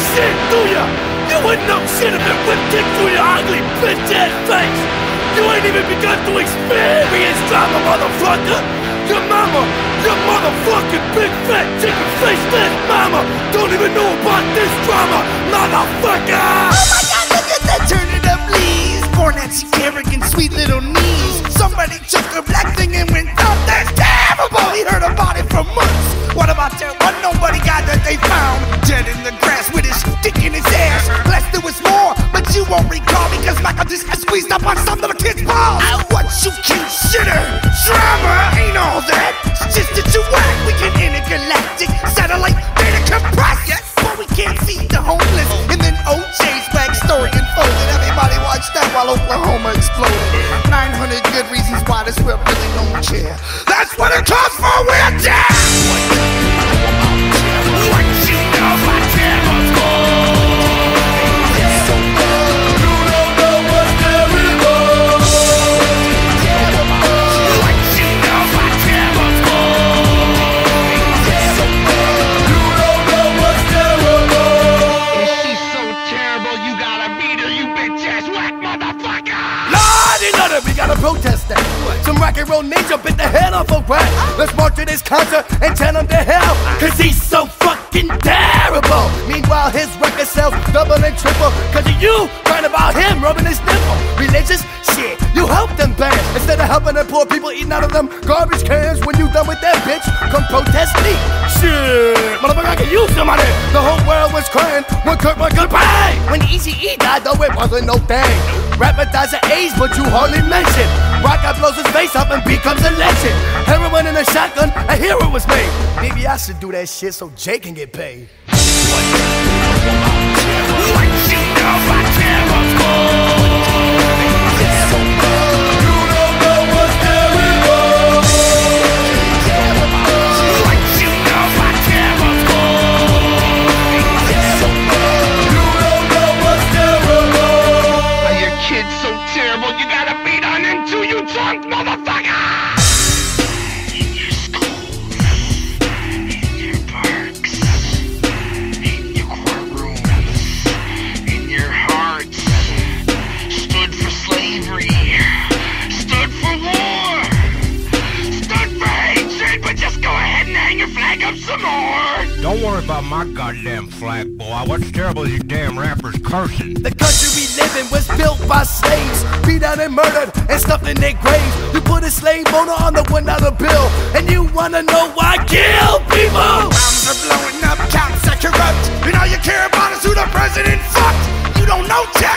shit, do ya? You wouldn't know shit if it whipped kick through your ugly bitch-ass face. You ain't even begun to experience drama, motherfucker. Your mama, your motherfucking big fat chicken face ass mama don't even know about this drama, motherfucker. Oh my God, look at that, turn it up, please. Poor Nancy Kerrigan, sweet little knees. Somebody took her black thing and went, oh, that's terrible. He heard about it for months. What about that one nobody got that they found dead in the grass with his stick in his ass? Blessed there was more, but you won't recall because Michael just got squeezed up on some little kid's balls. What you consider drama ain't all that. It's just that you whack. We can intergalactic satellite data compress. Yes, but we can't feed the homeless. And then OJ's backstory unfolded. Everybody watched that while Oklahoma exploded. 900 good reasons why this world really don't care. That's what it costs for a wheelchair. What you know about Devil's Gold? So good. You don't know what's terrible. What you know about Devil's Gold? So good. You don't know what's terrible. Is she so terrible you gotta beat her, you bitch-ass whack motherfucker? Lordy, Lordy, we gotta protest that. Some rock and roll ninja bit the head off a rat. Let's march to this concert and tell him to hell, cause he's so fucking terrible. Meanwhile, his record sales double and triple, cause of you crying about him rubbing his nipple. Religious? Shit, you help them band instead of helping the poor people eating out of them garbage cans. When you done with that bitch, come protest me. Shit, motherfucker, I can use somebody. The whole world was crying when Kurt went goodbye. When Eazy-E died, though, it wasn't no thing. Rapper dies of AIDS, but you hardly mention. Rock guy blows his face up and becomes a legend. Heroin in a shotgun, a hero was made. Maybe I should do that shit so Jay can get paid. What you know about Devil's Gold? So good. You don't know what's terrible. What you know about Devil's Gold? So good. You don't know what's terrible. Are your kids so terrible you gotta beat on them too, you drunk motherfucker? In your schools, in your parks, in your courtrooms, in your hearts, stood for slavery, stood for war, stood for hatred, but just go ahead and hang your flag up some more. Don't worry about my goddamn flag, boy. What's terrible is you damn rappers cursing. The country we live in was built by slaves, beat out and murdered and stuffed in their graves. You put a slave owner on the $1 bill, and you wanna know why? Kill people! Bombs are blowing up, cops are corrupt, and all you care about is who the president fucked. You don't know